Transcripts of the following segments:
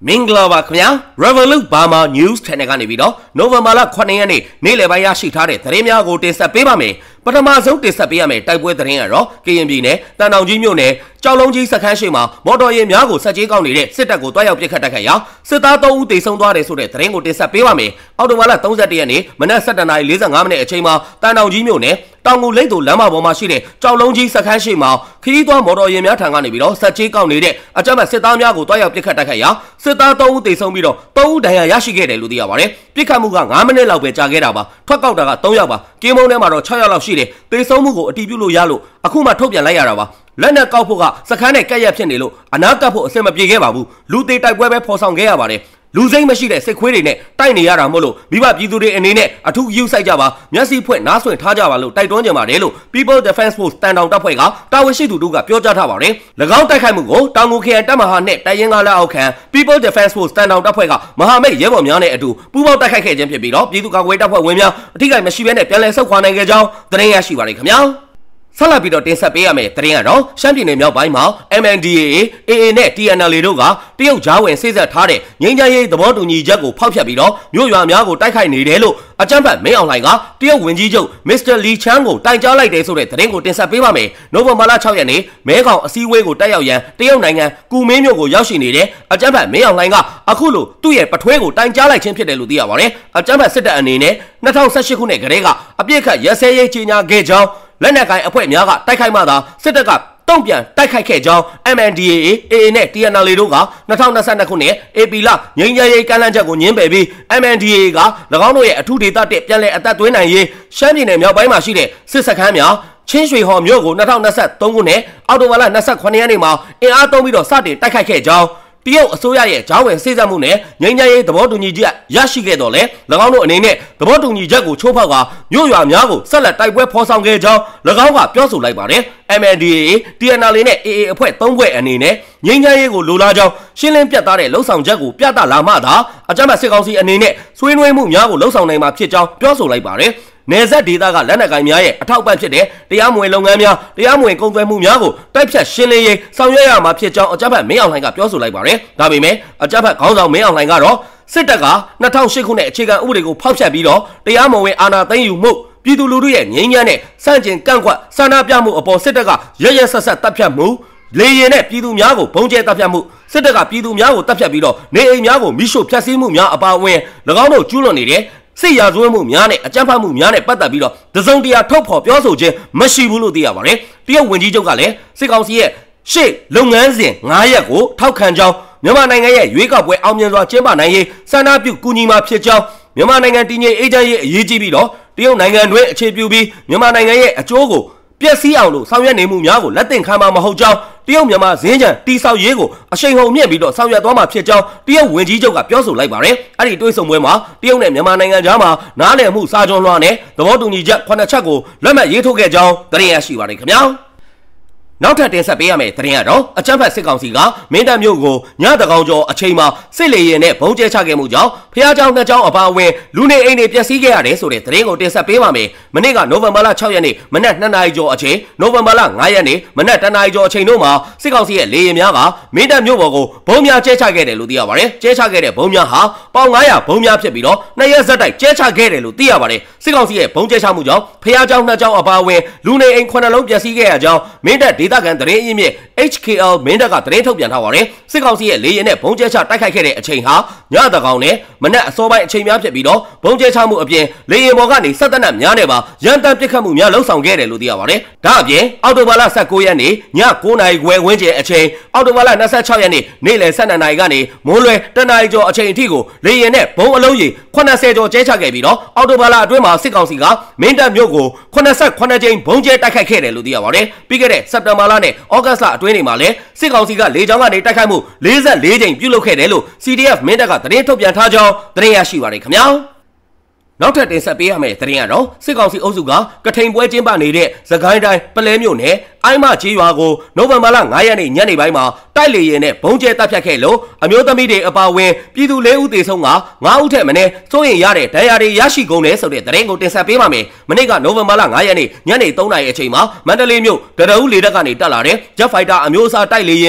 မင်္ဂလာပါခင်ဗျာ Revolut Burma News Channel ကနေပြီးတော့နိုဝင်ဘာလ9ရက်နေ့နေ့လယ်ပိုင်းရရှိထားတဲ့သတင်းများကိုတင်ဆက်ပေးပါမယ်ပထမဆုံးတင်ဆက်ပေးရမယ့်တိုက်ပွဲသတင်းကတော့ကရင်ပြည်နယ်တန်တောင်ကြီးမြို့နယ်ကြောက်လုံးကြီးစခန်းရှိမှာမော်တော်ယာဉ်များကိုဆက်ကြီးကောက်နေတဲ့စစ်တပ်ကိုတွားရောက်ပစ်ခတ်တိုက်ခိုက်ရာစစ်သား3ဦးသေဆုံးသွားတယ်ဆိုတဲ့သတင်းကိုတင်ဆက်ပေးပါမယ်အော်တိုဘာလ31ရက်နေ့မနက်7:45မိနစ်အချိန်မှာတန်တောင်ကြီးမြို့နယ်တောင်ငူလိတ်တို့လမ်းမပေါ်မှာရှိတဲ့ကြောက်လုံးကြီးစခန်းရှိမှာခရီးသွားမော်တော်ယာဉ်များထံကနေပြီးတော့ဆက်ကြီးကောက်နေတဲ့အကြမ်းဖက်စစ်သားများကိုတွားရောက်ပစ်ခတ်တိုက်ခိုက်ရာစစ်သား3ဦးသေဆုံးပြီးတော့3ဦးဒဏ်ရာရရှိခဲ့တယ်လို့သိရပါတယ်ပစ်ခတ်မှုက9မိနစ်လောက်ပဲကြာခဲ့တာပါထွက်ကောက်တာက3ယောက်ပါကင်းမုံထဲမှာတော့6ယောက်လောက်ရှိတယ်သေဆုံးမှုကိုအတည်ပြုလို့ရလို့အခုမှထုတ်ပြန်လိုက်ရတာပါလက်နက်ကောက်ဖို့ကစခန်းနဲ့ကက်ရက်ဖြစ်နေလို့အနာကပ်ဖို့အဆင်မပြေခဲ့ပါဘူးလူသေးတိုက်ပွဲပဲဖော်ဆောင်ခဲ့ရပါတယ်လူစိမ့်မရှိတဲ့စစ်ခွေးတွေနဲ့တိုက်နေရတာမို့လို့မိဘပြည်သူတွေအနေနဲ့အထူးယူဆိုင်ကြပါမျက်စိဖွင့်နားဆွင့်ထားကြပါလို့တိုက်တွန်းကြပါတယ်လို့ People Defense Force တန်တောင်တပ်ဖွဲ့ကတာဝန်ရှိသူတို့ကပြောကြားထားပါတယ်၎င်းတိုက်ခိုက်မှုကိုတောင်ငူခရိုင်တပ်မဟာနဲ့တိုင်ရင်ကားလက်အောက်ခံ People Defense Force တန်တောင်တပ်ဖွဲ့ကမဟာမိတ်ရဲဘော်များနဲ့အတူပူးပေါင်းတိုက်ခိုက်ခဲ့ခြင်းဖြစ်ပြီးတော့ပြည်သူ့ကာကွယ်တပ်ဖွဲ့ဝင်များအထိကိမရှိဘဲနဲ့ပြန်လည်ဆုတ်ခွာနိုင်ခဲ့ကြောင်းသတင်းရရှိပါတယ်ခင်ဗျာဆက်လက်ပြီးတော့တင်ဆက်ပေးရမယ့်သတင်းကတော့ရှမ်းပြည်နယ်မြောက်ပိုင်းမှာ MNDAA AA နဲ့ TNLA တို့ကတရုတ်ဂျားဝင်စိတ်ဆက်ထားတဲ့ငြိမ်းချမ်းရေးသဘောတူညီချက်ကိုဖောက်ဖျက်ပြီးတော့မြို့ရွာများကိုတိုက်ခိုက်နေတယ်လို့အကြမ်းဖက်မင်းအောင်လှိုင်ကတရုတ်ဝန်ကြီးချုပ် Mr. Li Qiang ကိုတိုင်ကြားလိုက်တယ်ဆိုတဲ့သတင်းကိုတင်ဆက်ပေးပါမယ်။နိုဝင်ဘာလ6ရက်နေ့မဲခေါင်အစည်းအဝေးကိုတက်ရောက်ရန်တရုတ်နိုင်ငံကူမင်းမြို့ကိုရောက်ရှိနေတဲ့အကြမ်းဖက်မင်းအောင်လှိုင်ကအခုလိုသူ့ရဲ့ပထွေးကိုတိုင်ကြားလိုက်ခြင်းဖြစ်တယ်လို့သိရပါတယ်။အကြမ်းဖက်စစ်တပ်အနေနဲ့2018ခုနှစ်ကတည်းကအပြစ်ခတ်ရဲစဲရေးကြီးညာခဲ့ကြောင်းလက်နက်ကိုင်အဖွဲ့များကတိုက်ခိုက်မှသာစစ်တပ်ကတုံ့ပြန်တိုက်ခိုက်ခဲ့ကြောင်း MNDAA AA နဲ့ TNLA တို့က2022ခုနှစ် AP လငြိမ်းချမ်းရေးကမ်းလှမ်းချက်ကိုညှင်းပယ်ပြီး MNDAA က၎င်းတို့ရဲ့အထူးဒေသတက်ပြန်လည်အသက်သွင်းနိုင်ရေးရှမ်းပြည်နယ်မြောက်ပိုင်းမှာရှိတဲ့စစ်စခန်းများချင်းရွှေဟော်မြို့ကို2023ခုနှစ်အောက်တိုဘာလ28ရက်နေ့မှာအင်အားသုံးပြီးတော့စတင်တိုက်ခိုက်ခဲ့ကြောင်းတရုတ်အစိုးရရဲ့ဂျားဝင်စိတ်ဆက်မှုနဲ့ငြိမ်းချမ်းရေးသဘောတူညီချက်ရရှိခဲ့တော့လေ၎င်းတို့အနေနဲ့သဘောတူညီချက်ကိုချိုးဖောက်ကမြို့ရွာများကိုဆက်လက်တိုက်ပွဲဖော်ဆောင်ခဲ့ကြောင်း၎င်းကပြောဆိုလိုက်ပါတယ် MNDAA TNLA နဲ့ AA အဖွဲ့၃ဖွဲ့အနေနဲ့ငြိမ်းချမ်းရေးကိုလိုလားကြောင်းရှင်းလင်းပြသတဲ့လှုပ်ဆောင်ချက်ကိုပြသလာမှသာအကြမ်းဖက်စစ်ကောင်စီအနေနဲ့ဆွေးနွေးမှုများကိုလှုပ်ဆောင်နိုင်မှာဖြစ်ကြောင်းပြောဆိုလိုက်ပါတယ်နယ်စပ်ဒေသကလက်နက်ကိုင်များရဲ့အထောက်အပံ့ဖြစ်တဲ့တရားမဝင်လုပ်ငန်းများတရားမဝင်ကုန်သွယ်မှုများကိုတိုက်ဖြတ်ရှင်းလင်းရေးဆောင်ရွက်ရမှာဖြစ်ကြောင်းအကြမ်းဖက်မင်းအောင်လှိုင်ကပြောဆိုလိုက်ပါတယ်။ဒါပေမဲ့အကြမ်းဖက်ခေါင်းဆောင်မင်းအောင်လှိုင်ကတော့စစ်တပ်က2008ခုနှစ်အခြေခံဥပဒေကိုဖောက်ဖျက်ပြီးတော့တရားမဝင်အာဏာသိမ်းယူမှုပြည်သူလူထုရဲ့ငြိမ်းချမ်းတဲ့စန့်ကျင်ကန့်ကွက်ဆန္ဒပြမှုအပေါ်စစ်တပ်ကရရဆက်ဆက်တပ်ဖြတ်မှုလေရင်နဲ့ပြည်သူများကိုဘုံကျဲတပ်ဖြတ်မှုစစ်တပ်ကပြည်သူများကိုတပ်ဖြတ်ပြီးတော့နေအိမ်များကိုမိရှို့ဖျက်ဆီးမှုများအပါအဝင်၎င်းတို့ကျူးလွန်နေတဲ့စစ်ရာဇဝတ်မှုများနဲ့အကြမ်းဖက်မှုများနဲ့ပတ်သက်ပြီးတော့တစုံတရာထုတ်ဖော်ပြောဆိုခြင်းမရှိဘူးလို့သိရပါတယ်။တရုတ်ဝန်ကြီးချုပ်ကလည်းစစ်ကောင်စီရဲ့ရှေ့လုပ်ငန်းစဉ်9ရပ်ကိုထောက်ခံကြောင်းမြန်မာနိုင်ငံရဲ့ရွေးကောက်ပွဲအောင်မြင်စွာကျင်းပနိုင်ရေးဆန္ဒပြုကူညီမှာဖြစ်ကြောင်းမြန်မာနိုင်ငံတည်ငြိမ်အေးချမ်းရေးအရေးကြီးပြီးတော့တရုတ်နိုင်ငံတွင်အခြေပြုပြီးမြန်မာနိုင်ငံရဲ့အကျိုးကိုပျက်စီးအောင်လို့ဆောင်ရွက်နေမှုများကိုလက်သင့်ခံမှာမဟုတ်ကြောင်းတရုတ်မြန်မာဇင်းချံတီဆောက်ရေးကိုအရှိန်ဟုန်မြင့်ပြီးတော့ဆောင်ရွက်သွားမှာဖြစ်ကြောင်းတရုတ်ဝန်ကြီးချုပ်ကပြောဆိုလိုက်ပါတယ်။အဲ့ဒီတွေးဆုံပွဲမှာတရုတ်နဲ့မြန်မာနိုင်ငံကြားမှာနားလည်မှုစာချုပ်လွှာနဲ့သဘောတူညီချက်9ချက်ကိုလက်မှတ်ရေးထိုးခဲ့ကြောင်းသတင်းရရှိပါတယ်ခင်ဗျာ။နောက်ထပ်တင်ဆက်ပေးရမယ့်သတင်းကတော့အကြမ်းဖက်စစ်ကောင်စီကမင်းတပ်မြို့ကိုညတကောင်ကျော်အချိန်မှာစစ်လေယာဉ်နဲ့ဘုံကျဲချခဲ့မှုကြောင့်ဖျားเจ้าနှစ်เจ้าအပါအဝင်လူနေအိမ်တွေပျက်စီးခဲ့ရတယ်ဆိုတဲ့သတင်းကိုတင်ဆက်ပေးပါမယ်။မနေ့ကနိုဝင်ဘာလ6ရက်နေ့မနက်2နာရီကျော်အချိန်နိုဝင်ဘာလ9ရက်နေ့မနက်1နာရီကျော်အချိန်တို့မှာစစ်ကောင်စီရဲ့လေယာဉ်များကမင်းတပ်မြို့ပေါ်ကိုဘုံများကျဲချခဲ့တယ်လို့သိရပါတယ်။ကျဲချခဲ့တဲ့ဘုံများဟာပေါင်900ဘုံများဖြစ်ပြီးတော့2ရက်ဆက်တိုက်ကျဲချခဲ့တယ်လို့သိရပါတယ်။စစ်ကောင်စီရဲ့ဘုံကျဲချမှုကြောင့်ဖျားเจ้าနှစ်เจ้าအပါအဝင်လူနေအိမ်9လုံးပျက်စီးခဲ့ရကြောင်းမင်းတပ်ဒေသခံသတင်းအရင်းမြစ် HKL မင်းတပ်ကသတင်းထုတ်ပြန်ထားပါတယ်စစ်ကောင်စီရဲ့လေရင်နဲ့ဘုံကျဲချတိုက်ခိုက်ခဲ့တဲ့အချိန်ဟာညတကောင်နဲ့မနက်အစောပိုင်းအချိန်များဖြစ်ပြီးတော့ဘုံကျဲချမှုအပြင်လေရင်ပေါ်ကနေဆက်တပ်များနဲ့ပါရန်တမ်းပစ်ခတ်မှုများလှုပ်ဆောင်ခဲ့တယ်လို့သိရပါတယ်ဒါအပြင်အောက်တိုဘာလ19ရက်နေ့ည9နာရီခွဲဝန်းကျင်အချိန်အောက်တိုဘာလ26ရက်နေ့နေ့လယ်12နာရီကနေမွန်းလွယ်1နာရီကျော်အချိန်အထိကိုလေရင်နဲ့ဘုံအလုံးကြီး80ကျော်ကျဲချခဲ့ပြီးတော့အောက်တိုဘာလအတွင်းမှာစစ်ကောင်စီကမင်းတပ်မြို့ကို88ကြိမ်ဘုံကျဲတိုက်ခိုက်ခဲ့တယ်လို့သိရပါတယ်ပြီးခဲ့တဲ့စက်တင်ဘာလနဲ့ဩဂတ်လအတွင်းတွေမှာလည်းစစ်ကောင်စီကလေကြောင်းကနေတိုက်ခိုက်မှု44ကြိမ်ပြုလုပ်ခဲ့တယ်လို့ CDF မင်းတပ်ကသတင်းထုတ်ပြန်ထားကြောင်းသတင်းရရှိပါတယ်ခင်ဗျာနောက်ထပ်တင်ဆက်ပေးရမယ့်သတင်းကတော့စစ်ကောင်စီအုပ်စုကကထိန်ပွဲကျင်းပနေတဲ့စကိုင်းတိုင်းပလဲမြို့နယ်အိုင်းမကြီးရွာကိုနိုဝင်ဘာလ9ရက်နေ့ညနေပိုင်းမှာတိုက်လေယာဉ်နဲ့ဘုံကျဲတပ်ဖြတ်ခဲ့လို့အမျိုးသမီးတွေအပါအဝင်ပြည်သူ4ဦးသေဆုံးက9ဦးထက်မနည်းစိုးရင်ရတဲ့ဒဏ်ရာတွေရရှိကုန်တယ်ဆိုတဲ့သတင်းကိုတင်ဆက်ပေးပါမယ်။မနေ့ကနိုဝင်ဘာလ9ရက်နေ့ညနေ3နာရီအချိန်မှာမန္တလေးမြို့တရဦးလေတပ်ကနေတက်လာတဲ့ Jet Fighter အမျိုးအစားတိုက်လေယာဉ်နဲ့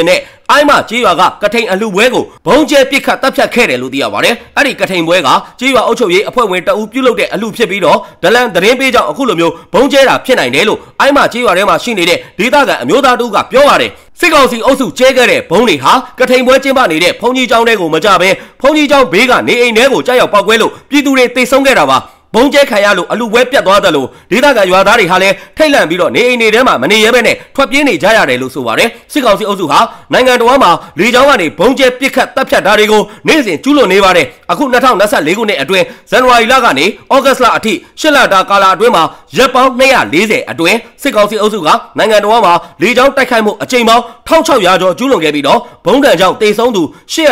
အိုင်းမကြေးရွာကကထိန်အလှပွဲကိုဘုံကျဲပစ်ခတ်တပ်ဖြတ်ခဲ့တယ်လို့သိရပါတယ်အဲ့ဒီကထိန်ပွဲကကြေးရွာအုပ်ချုပ်ရေးအဖွဲ့ဝင်တအူးပြုလုပ်တဲ့အလှဖြစ်ပြီးတော့ဒလန်သတင်းပေးကြောင်းအခုလိုမျိုးဘုံကျဲတာဖြစ်နိုင်တယ်လို့အိုင်းမကြေးရွာထဲမှာရှိနေတဲ့ဒေသခံအမျိုးသားတို့ကပြောပါတယ်စစ်ကောင်စီအုပ်စုကျဲခဲ့တဲ့ဘုံတွေဟာကထိန်ပွဲကျင်းပနေတဲ့ဘုံကြီးကျောင်းတွေကိုမကြဘဲဘုံကြီးကျောင်းဘေးကနေအိမ်ထဲကိုကြောက်ရောက်ပောက်ကွဲလို့ပြည်သူတွေတိတ်ဆုံးခဲ့တာပါဘုံကျဲခံရလို့အလူပွဲပြတ်သွားတယ်လို့ဒေသခံရွာသားတွေဟာလည်းထိတ်လန့်ပြီးတော့နေအိမ်တွေထဲမှာမနေရဲဘဲနဲ့ထွက်ပြေးနေကြရတယ်လို့ဆိုပါတယ်စစ်ကောင်စီအုပ်စုဟာနိုင်ငံတော်မှာလေကြောင်းကနေဘုံကျဲပစ်ခတ်တပ်ဖြတ်တာတွေကိုနေ့စဉ်ကျူးလွန်နေပါတယ်အခု2024ခုနှစ်အတွင်းဇန်နဝါရီလကနေဩဂတ်လအထိ8လတာကာလအတွင်းမှာရက်ပေါင်း240အတွင်းစစ်ကောင်စီအုပ်စုကနိုင်ငံတော်မှာလေကြောင်းတိုက်ခိုက်မှုအကြိမ်ပေါင်း1600ကျော်ကျူးလွန်ခဲ့ပြီးတော့ဘုံတန်ကြောင့်တေဆုံးသူ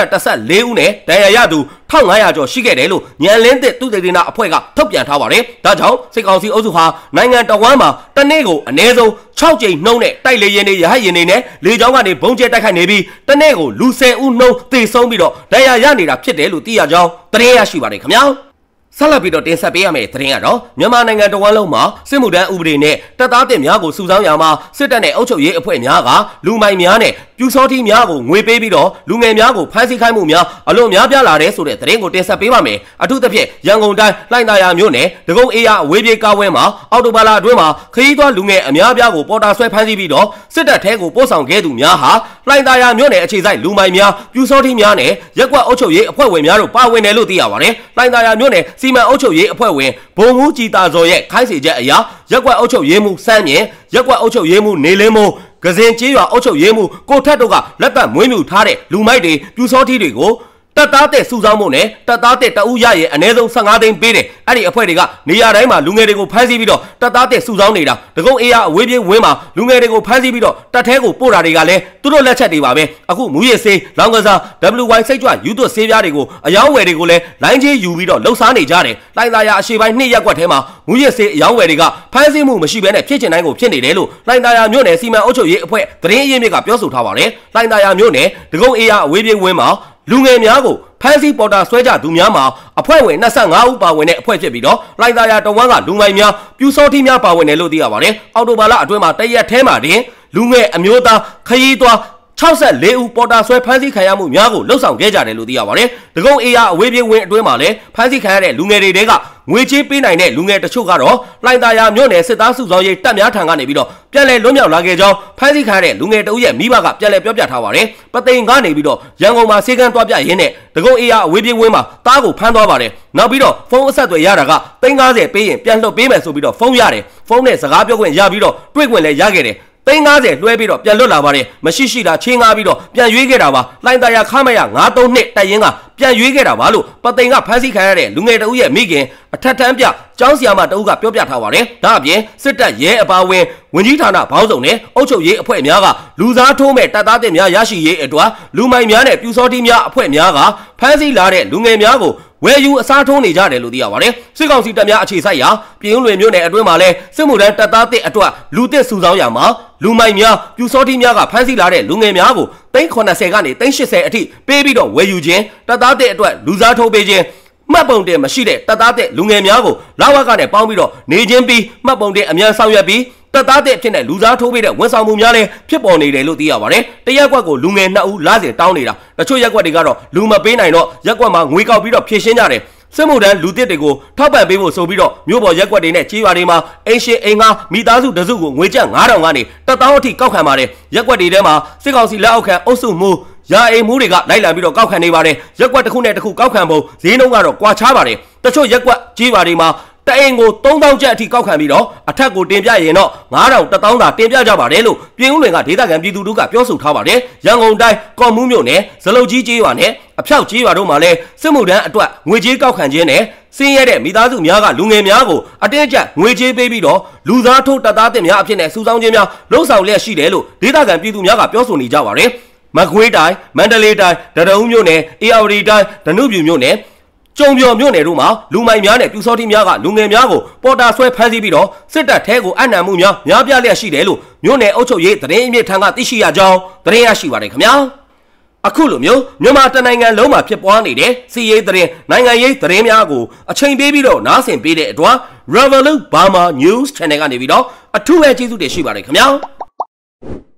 814ဦးနဲ့ဒဏ်ရာရသူ1500ကျော်ရှိခဲ့တယ်လို့ညံလင်းတဲ့သူတေသနာအဖွဲ့ကထုတ်ပြန်ထားပါတယ်။ဒါကြောင့်စစ်ကောင်စီအုပ်စုဟာနိုင်ငံတော်ဝန်မှာတနေ့ကိုအနည်းဆုံး6ကြိမ်နှုံးနဲ့တိုက်လေရင်တွေရဟတ်ရင်တွေနဲ့လေကြောင်းကနေဘုံကျဲတိုက်ခိုက်နေပြီးတနေ့ကိုလူ10ဦးနှုံးသေဆုံးပြီးတော့ဒဏ်ရာရနေတာဖြစ်တယ်လို့သိရကြောင်းသတင်းရရှိပါတယ်ခင်ဗျာ။ဆက်လက်ပြီးတော့တင်ဆက်ပေးရမယ့်သတင်းကတော့မြန်မာနိုင်ငံတော်ဝန်လုံးမှာစစ်မှုထမ်းဥပဒေနဲ့တပ်သားတင်များကိုစုဆောင်းရာမှာစစ်တပ်နဲ့အုပ်ချုပ်ရေးအဖွဲ့များကလူမိုင်များနဲ့ပြူစောတိများကိုငွေပေးပြီးတော့လူငယ်များကိုဖမ်းဆီးခိုင်းမှုများအလွန်များပြားလာတဲ့ဆိုတဲ့သတင်းကိုတင်ဆက်ပေးပါမယ်အထူးသဖြင့်ရန်ကုန်တိုင်းလှိုင်သာယာမြို့နယ်ဒဂုံအေးရအဝေးပြေးကားဝဲမှာအော်တိုဘာလအတွင်းမှာခရီးသွားလူငယ်အများပြားကိုပေါ်တာဆွဲဖမ်းဆီးပြီးတော့စစ်တပ်ထဲကိုပို့ဆောင်ခဲ့သူများဟာလှိုင်သာယာမြို့နယ်အခြေစိုက်လူမိုင်များပြူစောတိများနဲ့ရက်ကွက်အုပ်ချုပ်ရေးအဖွဲ့ဝင်များတို့ပါဝင်တယ်လို့သိရပါတယ်လှိုင်သာယာမြို့နယ်စီမံအုပ်ချုပ်ရေးအဖွဲ့ဝင်ဘုံမှုကြည်တာဇော်ရဲ့ခိုင်းစေချက်အရာရက်ကွက်အုပ်ချုပ်ရေးမှုစမ်းမြင်ရက်ကွက်အုပ်ချုပ်ရေးမှုနေလင်းမိုးကစင်ကြေးရွာအုပ်ချုပ်ရေးမှုကိုထက်တို့ကလက်ပတ်မွေးမြူထားတဲ့လူမိုက်တွေပြူစောတိတွေကိုတပ်သားတဲ့စုဆောင်းမှုနဲ့တပ်သားတဲ့တအူးရရဲ့အနည်းဆုံး15သိန်းပေးတယ်အဲ့ဒီအဖွဲ့တွေကနေရာတိုင်းမှာလူငယ်တွေကိုဖမ်းဆီးပြီးတော့တပ်သားတဲ့စုဆောင်းနေတာဒဂုံအေးရအဝေးပြေးဝင်းမှာလူငယ်တွေကိုဖမ်းဆီးပြီးတော့တပ်ထဲကိုပို့တာတွေကလည်းသူတို့လက်ချက်တွေပါပဲအခုမူရစ်ဆေးလောင်ကစား WY စိတ်ကြွယူသွတ်ဆေးပြားတွေကိုအယောင်းဝယ်တွေကိုလည်းလိုင်းချင်းယူပြီးတော့လှုပ်ရှားနေကြတယ်လှိုင်သာယာအရှေ့ပိုင်း2ရပ်ကွက်ထဲမှာမူရစ်ဆေးအယောင်းဝယ်တွေကဖမ်းဆီးမှုမရှိဘဲနဲ့ဖြစ်ချင်တိုင်းကိုဖြစ်နေတယ်လို့လှိုင်သာယာမြို့နယ်စီမံအုပ်ချုပ်ရေးအဖွဲ့သတင်းအရင်းမြစ်ကပြောဆိုထားပါတယ်လှိုင်သာယာမြို့နယ်ဒဂုံအေးရအဝေးပြေးဝင်းမှာလူငယ်များကိုဖမ်းဆီးပေါ်တာဆွဲကြသူများမှာအဖွဲ့ဝင်25ဦးပါဝင်တဲ့အဖွဲ့ဖြစ်ပြီးတော့လှိုင်သာယာတဝန်းကလူမိုင်များပြူစောတိများပါဝင်တယ်လို့သိရပါတယ်။အော်တိုဘာလအတွင်းမှာတရက်ထဲမှာတင်လူငယ်အမျိုးသားခရီးသွား64ဦးပေါ်တာဆွဲဖမ်းဆီးခံရမှုများကိုလှုပ်ဆောင်ခဲ့ကြတယ်လို့သိရပါတယ်။ဒဂုံအေးရအဝေးပြေးဝင်းအတွင်းမှာလည်းဖမ်းဆီးခံရတဲ့လူငယ်တွေကငွေချေးပေးနိုင်တဲ့လူငယ်တချို့ကတော့လှိုင်သာယာမြို့နယ်စစ်သားစုဆောင်ရေးတပ်များထံကနေပြီးတော့ပြန်လည်လွတ်မြောက်လာခဲ့ကြောင်းဖမ်းဆီးခံရတဲ့လူငယ်တဦးရဲ့မိဘကပြန်လည်ပြောပြထားပါတယ်။ပသိမ်ကနေပြီးတော့ရန်ကုန်မှာစေကန်းသွားပြရင်းနဲ့ဒဂုံအေးရအဝေးပြေးဝင်းမှာတားကိုဖမ်းသွားပါတယ်။နောက်ပြီးတော့ဖုန်းအဆက်အသွယ်ရတာက350ပေးရင်ပြန်လွှတ်ပေးမယ်ဆိုပြီးတော့ဖုန်းရတယ်။ဖုန်းနဲ့စကားပြောခွင့်ရပြီးတော့တွေ့ခွင့်လည်းရခဲ့တယ်။350လွှဲပြီးတော့ပြန်လွတ်လာပါတယ်မရှိရှိတာချင်းငါပြီးတော့ပြန်ရွေးခဲ့တာပါလှိုင်သာယာခမရ932တိုက်ရင်ကပြန်ရွေးခဲ့တာပါလို့ပသိမ်ကဖမ်းဆီးခံရတဲ့လူငယ်တဦးရဲ့မိခင်အထက်တန်းပြကျောင်းဆရာမတဦးကပြောပြထားပါတယ်ဒါအပြင်စစ်တပ်ရဲအပါဝင်ဝင်ကြီးဌာနဘောင်းဆောင်နဲ့အုပ်ချုပ်ရေးအဖွဲ့များကလူစားထိုးမဲ့တပ်သားတင်များရရှိရေးအတွက်လူမိုင်များနဲ့ပြူစောတိများအဖွဲ့များကဖမ်းဆီးလာတဲ့လူငယ်များကိုဝယ်ယူအစားထိုးနေကြတယ်လို့သိရပါတယ်စစ်ကောင်စီတပ်များအခြေစိုက်ရာပြည်ဦးလွင်မြို့နယ်အတွင်းမှာလဲစစ်မှုထမ်းတပ်သားတစ်အတွက်လူတစ်စုဆောင်းရာမှာလူမိုင်များပြူစောတိများကဖမ်းဆီးလာတဲ့လူငယ်များကို380ကနေ380အထိပေးပြီးတော့ဝယ်ယူခြင်းတပ်သားတစ်အတွက်လူစားထိုးပေးခြင်းမှတ်ပုံတင်မရှိတဲ့တပ်သားတဲ့လူငယ်များကိုလာဝကနဲ့ပေါင်းပြီးတော့နေချင်းပြီးမှတ်ပုံတင်အမြန်ဆောင်ရွက်ပြီးတပ်သားတဲ့ဖြစ်တဲ့လူစားထိုးပေးတဲ့ဝန်ဆောင်မှုများလည်းဖြစ်ပေါ်နေတယ်လို့သိရပါတယ်။တရက်ကွက်ကိုလူငယ်2ဦးလာစဉ်တောင်းနေတာတချို့ရက်ကွက်တွေကတော့လူမပေးနိုင်တော့ရက်ကွက်မှာငွေကောက်ပြီးတော့ဖြည့်ရှင်းကြတယ်။စစ်မှုထမ်းလူတစ်တွေကိုထောက်ပံ့ပေးဖို့ဆိုပြီးတော့မြို့ပေါ်ရက်ကွက်တွေနဲ့ကြေးရွာတွေမှာအိမ်ရှင်အိမ်ငှားမိသားစုတစုကိုငွေကျပ်9000ကနေ1000အထိကောက်ခံပါတယ်။ရက်ကွက်တွေထဲမှာစစ်ကောင်စီလက်အောက်ခံအုပ်စုမှုရာအိမ်မှုတွေကလိုက်လာပြီးတော့ကောက်ခံနေပါတယ်ရက်ကွက်တစ်ခုနဲ့တစ်ခုကောက်ခံပုံဈေးနှုန်းကတော့ကွာခြားပါတယ်တချို့ရက်ကွက်ကြေးရွာတွေမှာတအိမ်ကို3000ကျပ်အထိကောက်ခံပြီးတော့အထက်ကိုတင်ပြရင်တော့9000 1000သာတင်ပြကြပါတယ်လို့ပြည်ဦးလွင်ကဒေသခံပြည်သူတို့ကပြောဆိုထားပါတယ်ရန်ကုန်တိုင်းကော်မှုမြို့နယ်ဇလုတ်ကြီးကြေးရွာနဲ့အဖြောက်ကြေးရွာတို့မှာလည်းစစ်မှုထမ်းအတွက်ငွေကြေးကောက်ခံခြင်းနဲ့စင်းရဲတဲ့မိသားစုများကလူငယ်များကိုအတင်းကျပ်ငွေကြေးပေးပြီးတော့လူသားထိုးတပ်သားတင်များအဖြစ်နဲ့စုဆောင်းခြင်းများလှုံ့ဆော်လျက်ရှိတယ်လို့ဒေသခံပြည်သူများကပြောဆိုနေကြပါတယ်မကွေးတိုင်းမန္တလေးတိုင်းဒရုံမြို့နယ်အေရဝတီတိုင်းဒနုပြူမြို့နယ်ကျုံပြော်မြို့နယ်တို့မှာလူမိုင်များနဲ့ပြူစောတိများကလူငယ်များကိုပေါ်တာဆွဲဖမ်းဆီးပြီးတော့စစ်တပ်ထဲကိုအနံမှုများပြလျက်ရှိတယ်လို့မြို့နယ်အုပ်ချုပ်ရေးသတင်းအမြင့်ထံကသိရှိရကြောင်းသတင်းရရှိပါတယ်ခင်ဗျာအခုလိုမျိုးမြန်မာတနိုင်ငံလုံးမှာဖြစ်ပွားနေတဲ့စီးရေးသတင်းနိုင်ငံရေးသတင်းများကိုအချိန်ပေးပြီးတော့နားဆင်ပေးတဲ့အတွက် Revolut Burma News Channel ကနေပြီးတော့အထူးပဲကျေးဇူးတင်ရှိပါတယ်ခင်ဗျာ